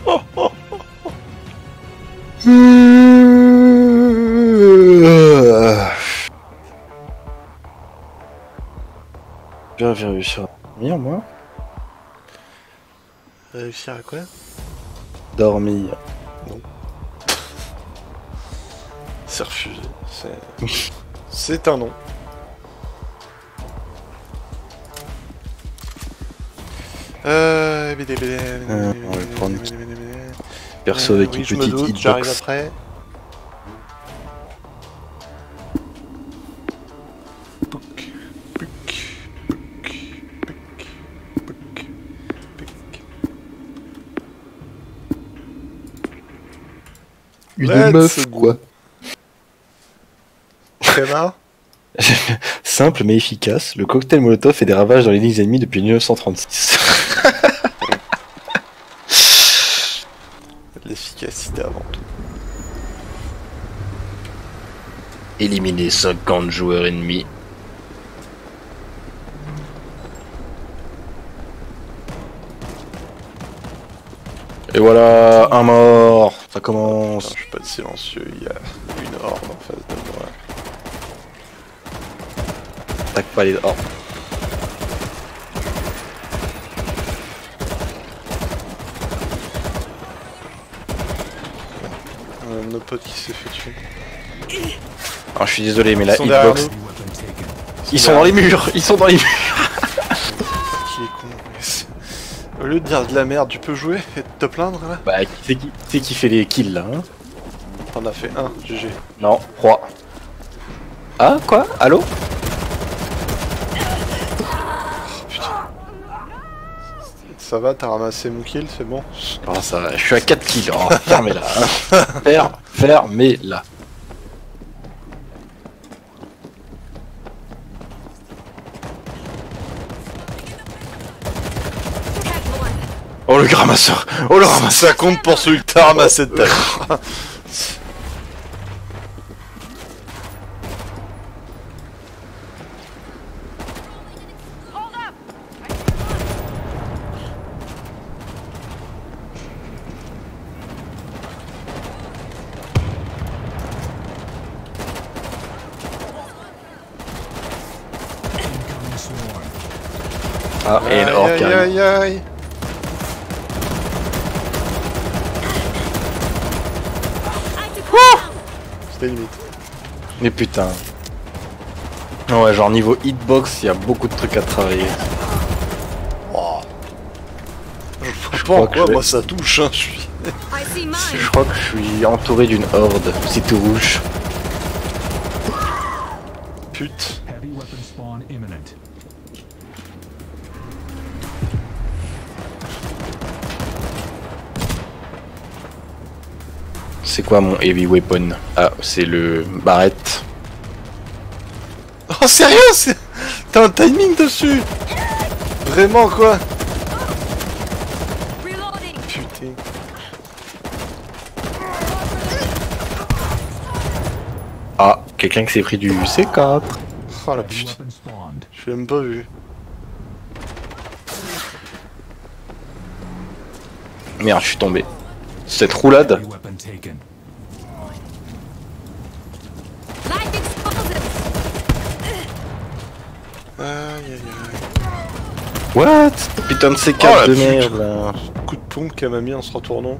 Bien réussir à dormir, moi. Réussir à quoi? Dormir. Non. C'est refusé. C'est un non. On va prendre perso avec une oui, je me petite doute, hitbox. j'arrive après. Pouc, pouc, pouc, pouc, pouc, pouc. Une Let's meuf, go. quoi. Schéma. Simple mais efficace, le cocktail Molotov fait des ravages dans les lignes ennemies depuis 1936. L'efficacité avant tout. Éliminer 50 joueurs ennemis. Et voilà, un mort. Ça commence. Putain, je suis pas de silencieux, il y a une horde en face de moi. Attaque pas les... Oh. Un de nos potes qui s'est fait tuer. Alors, je suis désolé, mais la Ils sont derrière hitbox... nous. Ils sont dans les murs. Ils sont dans les murs. Qui est con. Au lieu de dire de la merde, tu peux jouer et te plaindre là? Bah, c'est qui fait les kills, là, hein? T'en as fait un, GG. Non, 3. Ah, quoi? Allô? Ça va, t'as ramassé mon kill, c'est bon? Oh, ça va, je suis à 4 kills. Oh, fermez-la. Hein. Fermez-la. Oh, le ramasseur. Oh, le ramasseur. Ça compte pour celui que t'as ramassé de ta vie. Ah, et une horde qui Aïe arrive. aïe aïe. C'était limite. Mais putain. Ouais, genre niveau hitbox, il y a beaucoup de trucs à travailler. Oh. Je crois pas que quoi, je- moi ça touche, hein, je suis. Je crois que je suis entouré d'une horde. C'est tout rouge. Pute. Heavy weapon spawn imminent. C'est quoi mon heavy weapon? Ah, c'est le barrette. Oh sérieux, t'as un timing dessus. Vraiment quoi? Putain. Ah, quelqu'un qui s'est pris du C4. Oh la Heavy pute. weapon spawned. Je l'ai même pas vu. Merde, je suis tombé. Cette roulade. Heavy weapon taken. Aïe aïe aïe. What? Putain de C4 Oh, la de pute. merde là. Coup de pompe qu'elle m'a mis en se retournant.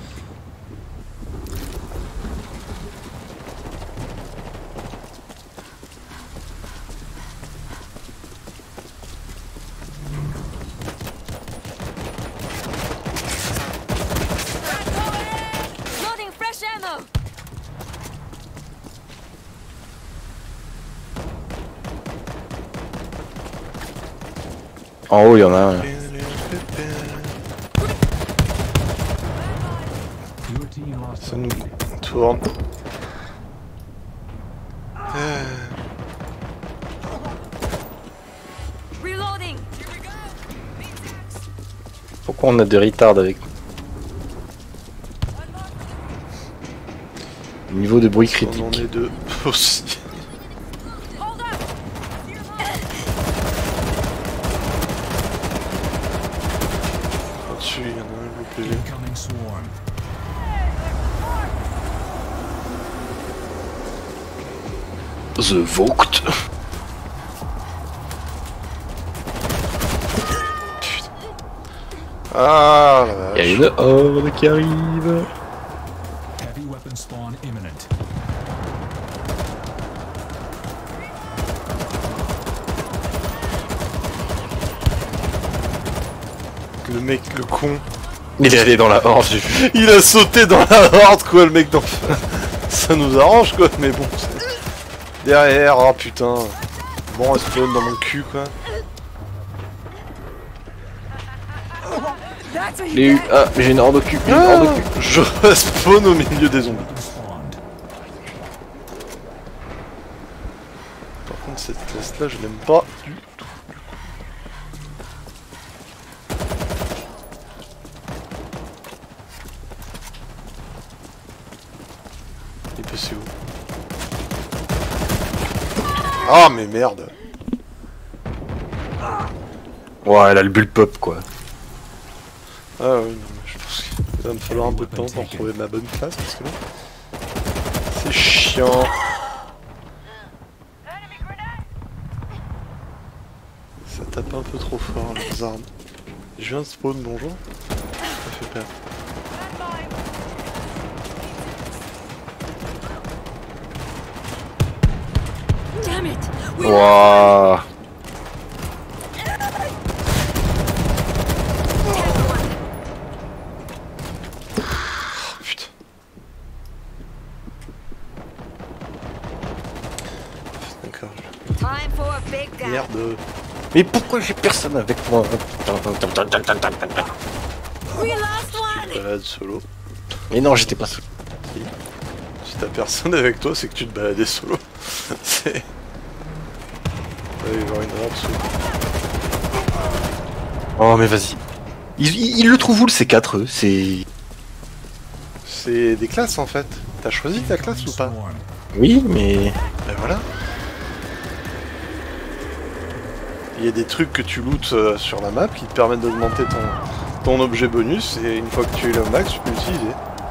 Loading fresh ammo. En haut, il y en a un. Your team lost Ça nous tourne. Reloading. Pourquoi on a des retards avec nous? Niveau de bruit On critique. en est deux aussi. Hold up. Au-dessus, il y en a un, le PV. incoming Incoming swarm. The Vogt. Ah la Il y a vache. une horde qui arrive. Heavy weapon spawn imminent. Le mec, le con. Il est allé dans la horde, j'ai vu. Il a sauté dans la horde quoi, le mec d'enfer. Ça nous arrange quoi, mais bon. Derrière, oh putain. Bon, elle spawn dans mon cul quoi. Ah, mais j'ai une horde au cul. Une horde au cul. Je spawn au milieu des zombies. Weapon spawned. Par contre, cette classe là, je l'aime pas du tout. Il est passé où? Ah, mais merde! Ouais, elle a le bullpop quoi. Ah oui, non, mais je pense qu'il va me falloir un peu de temps pour trouver ma bonne classe parce que là, c'est chiant. Ça tape un peu trop fort leurs armes. Je viens de spawn, bonjour. Ça fait peur. Damn it! Wouah. Oh, putain. D'accord. Time for a big gap. Merde. Mais pourquoi j'ai personne avec moi? We lost one! Balade solo. Mais non, j'étais pas seul. Si t'as personne avec toi, c'est que tu te baladais solo. C'est... Allez, voir une rap solo. Oh, mais vas-y. Il le trouve où le C4 eux? C'est. C'est des classes en fait. T'as choisi ta classe ou pas? Swarm. Oui, mais. Ben voilà. Il y a des trucs que tu lootes sur la map qui te permettent d'augmenter ton objet bonus et une fois que tu es le max, tu peux l'utiliser.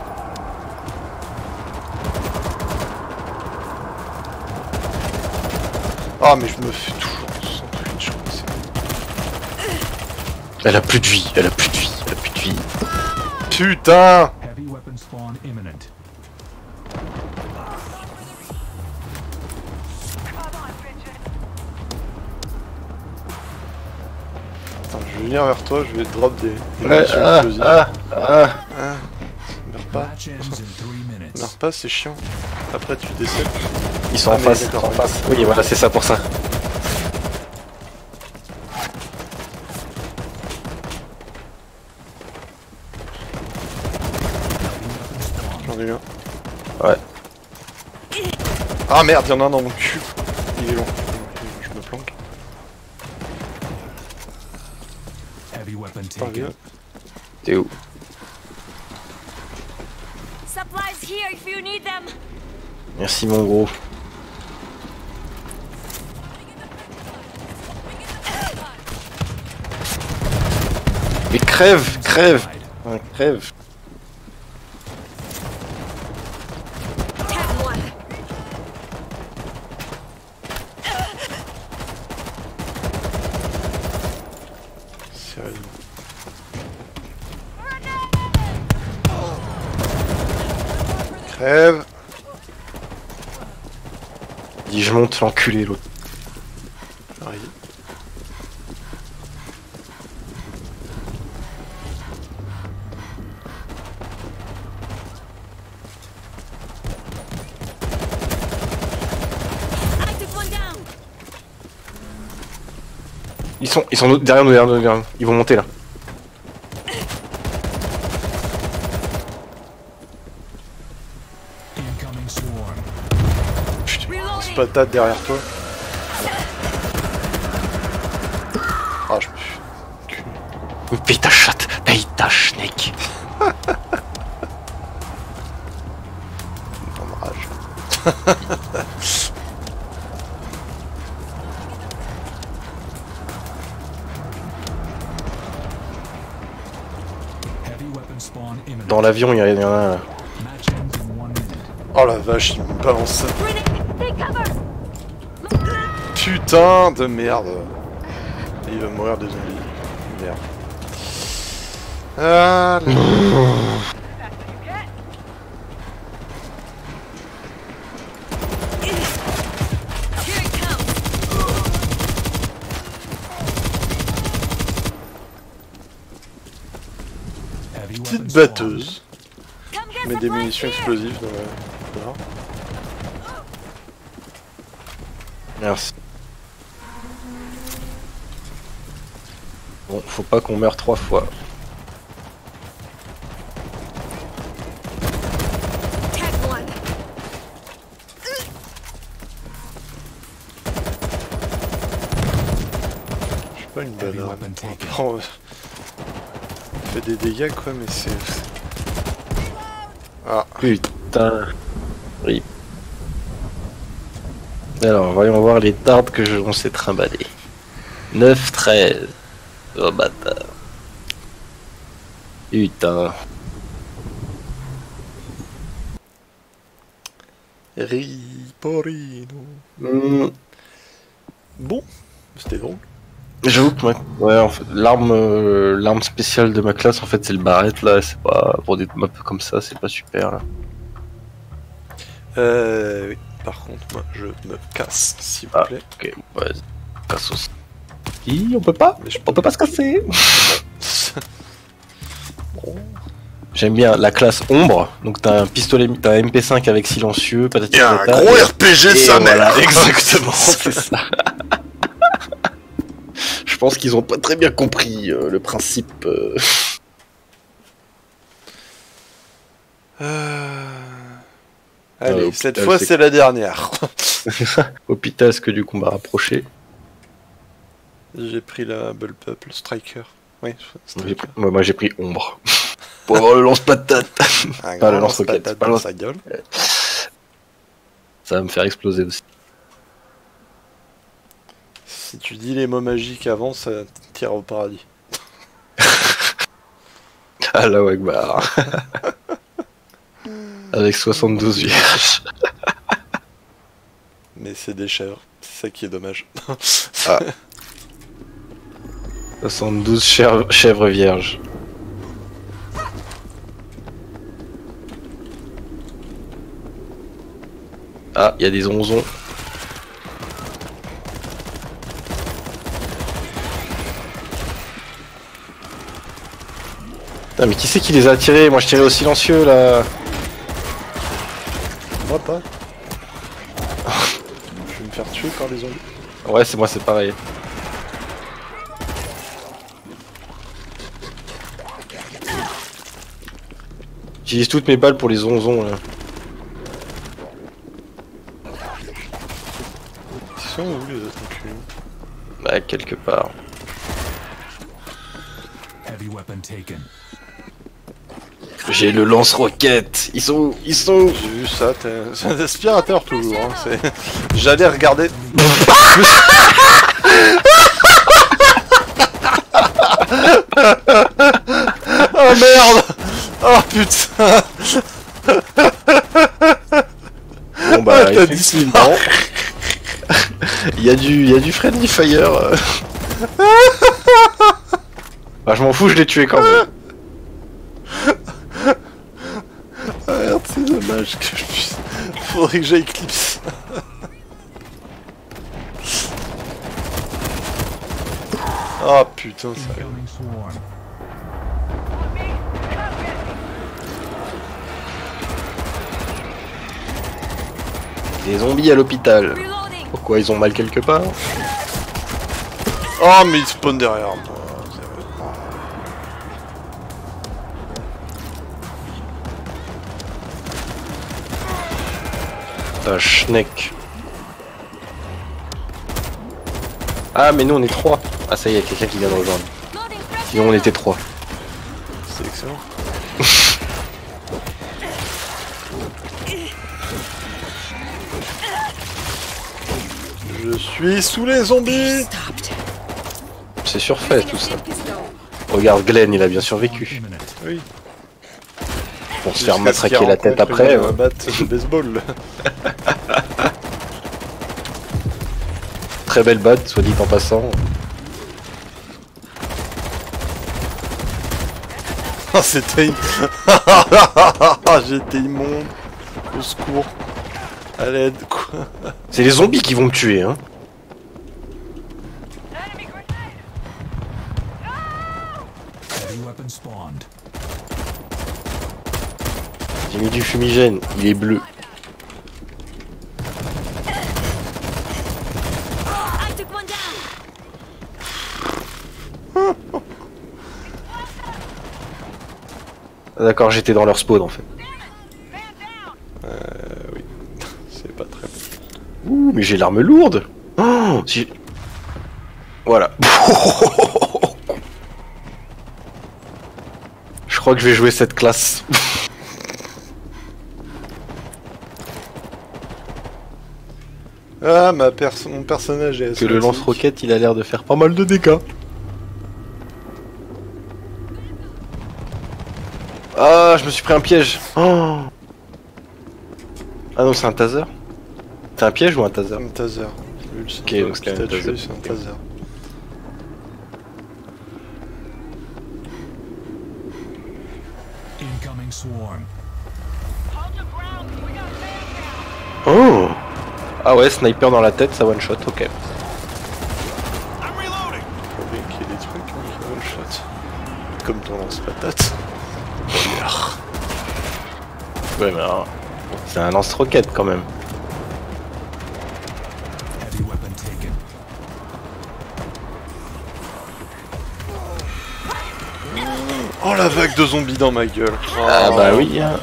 Ah mais je me fais toujours sandwich, je crois que c'est... Elle a plus de vie, elle a plus de vie, elle a plus de vie. Putain! Heavy weapon spawn imminent. Attends, je vais venir vers toi, je vais te drop des Ouais, munitions explosives. ah. Ah, meurs pas. Match ends in 3 minutes. Meurs pas, c'est chiant. Après tu décèdes. Ils sont Ah, en mais face, ils d'accord, sont en ouais. face. Oui, voilà, c'est ça pour ça. J'en ai eu un. Ouais. Ah merde, y'en a un dans mon cul. Il est long. Je me planque. Heavy weapon Putain, taken. vieux. T'es où? Supplies here if you need them. Merci mon gros. Mais crève, crève, ouais, crève. Tag one. Sérieusement. Crève. Dis je monte l'enculé l'autre. J'arrive. I took one down. Ils sont derrière nous, derrière nous, derrière nous. Ils vont monter là. Incoming swarm. Putain, Reloading. patate derrière toi. Ah, je me suis... cul. Paye ta chatte, paye ta schneck. En rage. Heavy weapon spawn imminent. imminent. Dans l'avion, il y en a un là. Match ends in 1 minute. Oh la vache, il me balance ça. Grenade! Take cover! Putain de merde. Et il va mourir de zombies. Merde. Ah, là. Here it comes! Heavy weapons Petite spawned. batteuse. Come get Je mets des supplies munitions here! explosives dans la... Là. Merci. Bon, faut pas qu'on meure 3 fois. Tag one! Je suis pas une Heavy balle. weapon taken. Oh, fait des dégâts quoi, mais c'est... Ah, Putain. Rip. Alors, voyons voir les tartes que on s'est trimballé. 9-13. Oh bâtard. Putain. Riporino. Bon, c'était drôle. J'avoue que ouais, en fait, l'arme spéciale de ma classe, en fait, c'est le barrette là. C'est pas pour des maps comme ça, c'est pas super là. Oui. Par contre, moi, je me casse, s'il vous Ah, plaît. ok, ouais, casse aussi. Hi, on peut pas, Mais je on peut pas se casser. Bon. J'aime bien la classe ombre. Donc t'as un pistolet, t'as un MP5 avec silencieux, patati Il y a un patata, gros et- RPG et sa voilà, mère. exactement, c'est ça. Je pense qu'ils ont pas très bien compris le principe. Allez, Hôpital, cette fois c'est- c'est la dernière. Hôpital, ce que du combat rapproché. J'ai pris la bullpup, le striker. Oui, striker. Moi j'ai pris ombre. Pour avoir le lance-patate. Un Pas le grand lance-roquette, patate pas dans le sa gueule. Ça va me faire exploser aussi. Si tu dis les mots magiques avant, ça tire au paradis. Allah Akbar. Avec 72 vierges. Mais c'est des chèvres, c'est ça qui est dommage. 72 chèvres vierges. Ah, il y a des onzons. Putain, mais qui c'est qui les a tirés? Moi je tirais au silencieux là. Moi pas. Je vais me faire tuer par les zombies. Ouais, c'est moi, c'est pareil. J'utilise toutes mes balles pour les onzons là. Ils sont où les autres enculés? Bah, quelque part. Heavy weapon taken. J'ai le lance-roquette. Ils sont où? Ils sont où? J'ai vu ça, c'est un aspirateur toujours. Hein. J'allais regarder. Oh merde! Oh putain! Bon bah, T'as effectivement. Il y a du friendly fire. Bah, je m'en fous, je l'ai tué quand même. Ah merde, c'est dommage que je puisse. Faudrait que j'aille clipse. Oh putain, ça. Incoming swarm. Des zombies à l'hôpital. Reloading! Pourquoi ils ont mal quelque part? Oh, mais il spawn derrière moi. C'est vrai. Putain, schneck. Ah, mais nous on est 3. Ah, ça y est, quelqu'un qui vient de rejoindre. Loading fresh Sinon on ammo. était 3. C'est excellent. Je suis sous les zombies. Stopped. C'est surfait tout ça. Pistol. Regarde Glenn, il a bien Spawn survécu. imminent. Oui. pour se faire Jusqu'à ce qu'il matraquer la tête rencontre après. un bat de baseball. Très belle batte, soit dit en passant. Ah, c'était... J'ai été immonde. Au secours. À l'aide, quoi. C'est les zombies qui vont me tuer, hein. Heavy weapon spawned. J'ai mis du fumigène, il est bleu. I took one down. D'accord, j'étais dans leur spawn en fait. Oui. C'est pas très bon. Ouh, mais j'ai l'arme lourde. Oh, si... Voilà. Je crois que je vais jouer cette classe. Ah, mon personnage est Que le asthmatique. lance-roquette, il a l'air de faire pas mal de dégâts. Ah, je me suis pris un piège. Oh. Ah non, c'est un taser. C'est un piège ou un taser? Un taser. Vu le Ok, symbole donc c'est qui un t'a taser. tué, c'est un taser. Incoming swarm. Oh. Ah ouais, sniper dans la tête, ça one shot, ok. Faut bien qu'il y ait des trucs, hein, qui one shot. Comme ton lance-patate. Ouais, mais alors, c'est un lance-roquette quand même. Heavy weapon taken. Oh la vague de zombies dans ma gueule. Ah bah oui. Hein.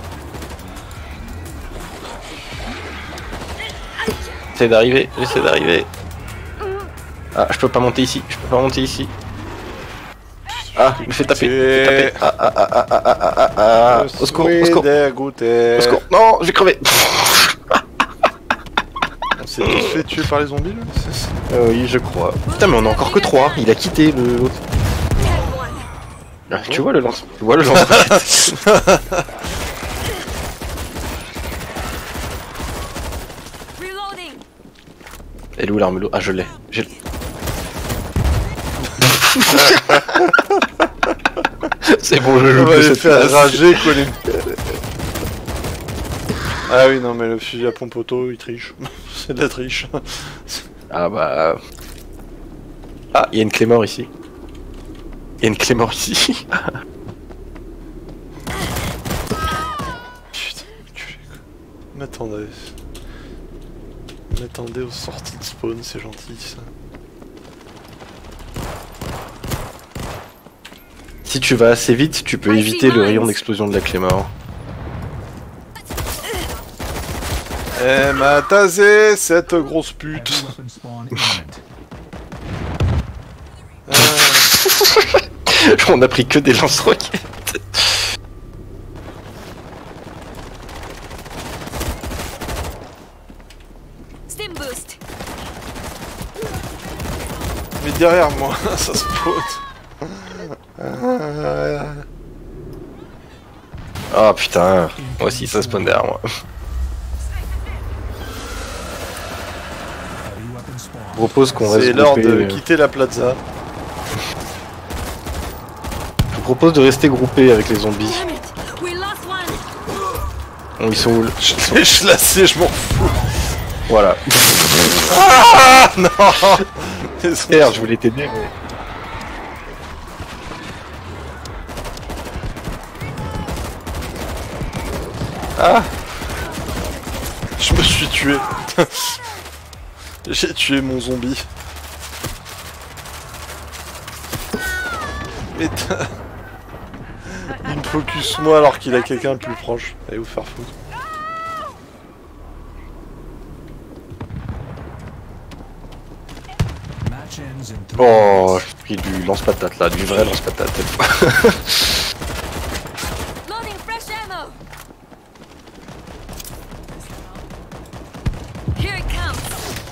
J'essaie d'arriver, j'essaie d'arriver. Ah, je peux pas monter ici, je peux pas monter ici. Ah, il me fait taper, il me fait taper. Ah, ah, ah, ah, ah, ah, ah, ah. Au secours, au secours, Dégoûté. au secours. Non, j'ai crevé. On s'est tous fait tuer par les zombies là. Oui, je crois. Putain, mais on a encore que 3. Il a quitté le l'autre. Tag one. Ah, tu vois le lance, tu vois le lance. Reloading. Elle est où l'arme lourde? Ah, je l'ai. J'ai... C'est bon, je On joue va plus les cette faire classe. rager quoi les... Ah oui non mais le fusil à pompe auto il triche. C'est de la triche. Ah bah... Ah, il y a une clé mort ici. Il y a une clé mort ici. Putain, enculé, quoi. M'attendez aux sorties de spawn, c'est gentil ça. Si tu vas assez vite, tu peux éviter le rayon d'explosion de la clé mort. Elle m'a tasé cette grosse Heavy pute. weapon spawn imminent. On a pris que des lance-roquettes. Stim boost. Mais derrière moi, ça spawn. Ah putain, moi aussi ça spawn derrière moi. Heavy weapon spawn. Je propose qu'on C'est reste l'heure groupé. de quitter la plaza. Je vous propose de rester groupé avec les zombies. Damn it. We lost one. Bon, ils sont où? Je la sais, je m'en fous. Voilà. Ah non. Merde, je voulais t'aider mais... Ah. Je me suis tué. J'ai tué mon zombie. Mais il me focus moi alors qu'il a quelqu'un plus proche. Allez vous faire foutre. Match ends in 3 Oh, minutes. j'ai pris du lance-patate là, du vrai lance-patate cette fois. Loading fresh ammo. Here it comes.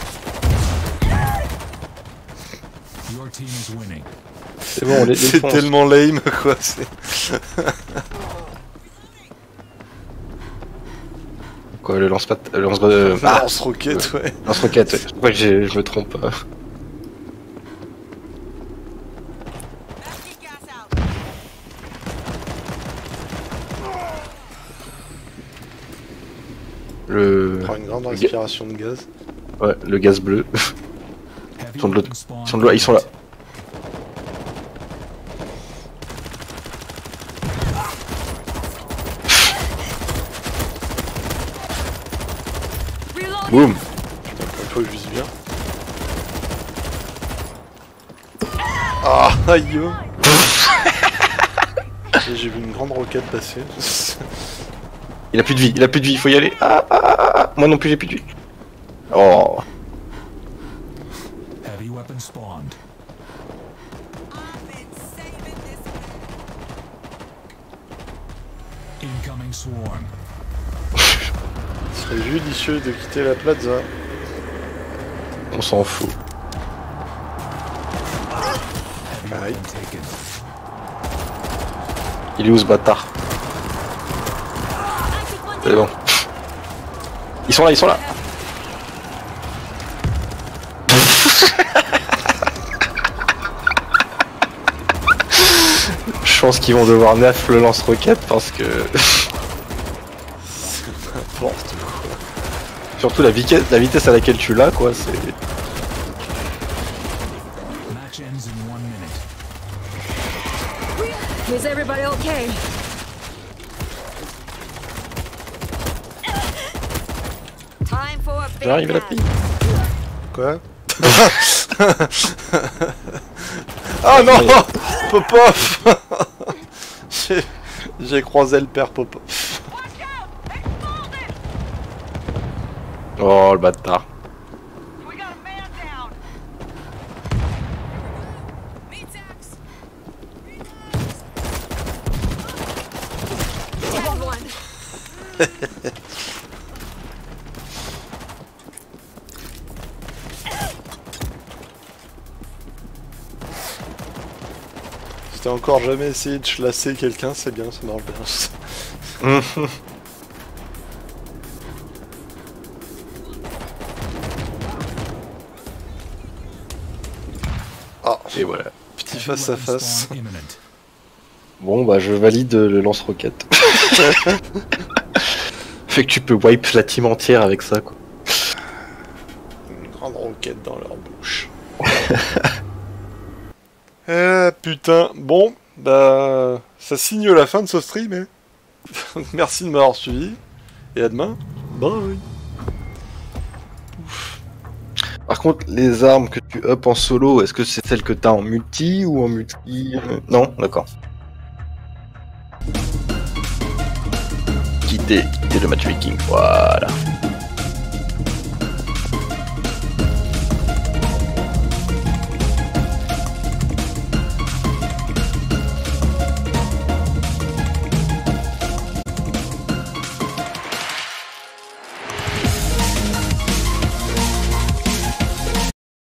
Your team is winning. C'est bon, on les C'est défonce. tellement lame quoi. C'est... Quoi, le lance-pat... Lance-roquette, ouais. Lance-roquette, ouais. Pourquoi je me trompe pas. Prends une grande respiration de gaz. Ouais, le gaz bleu. Heavy Ils sont de l'autre. weapon spawn Ils sont de là, ils sont là. Reloading. Boum. Il faut que je vise bien. Ah, aïe. J'ai vu une grande roquette passer. Il a plus de vie, il faut y aller. Moi non plus j'ai plus de vie. Oh. Heavy weapon spawned. Incoming swarm. Ce serait judicieux de quitter la plaza. On s'en fout. Heavy Aye. weapon taken. Il est où ce bâtard? C'est bon. Ils sont là, ils sont là. Je pense qu'ils vont devoir nerf le lance-roquette parce que... N'importe quoi. Surtout la vitesse à laquelle tu l'as, quoi, c'est... Match ends in 1 minute. Is everybody okay? Time for a big J'arrive à la nap. fille. Quoi? Ah non! Popov! J'ai croisé le père Popov. Oh le bâtard. Dead one. Si t'as encore jamais essayé de chlasser quelqu'un, c'est bien, ça marche bien. Ah, Et voilà. petit Heavy face à weapon face. spawn imminent. Bon bah je valide le lance-roquette. Fait que tu peux wipe la team entière avec ça, quoi. Une grande roquette dans leur bouche. Eh putain, bon, bah ça signe la fin de ce stream, hein. Merci de m'avoir suivi, et à demain, bye. Par contre, les armes que tu up en solo, est-ce que c'est celles que t'as en multi ou en multi... Non, d'accord. Quitter le matchmaking, voilà.